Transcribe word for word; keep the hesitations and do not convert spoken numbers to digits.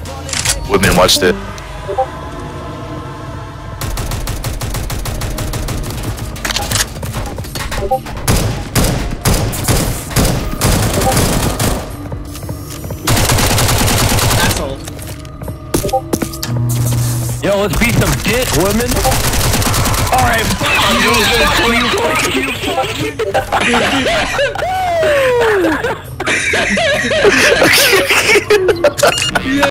Women watched it. Asshole. Yo, let's beat some dick, women. Alright, fuck you, fuck you, fuck you.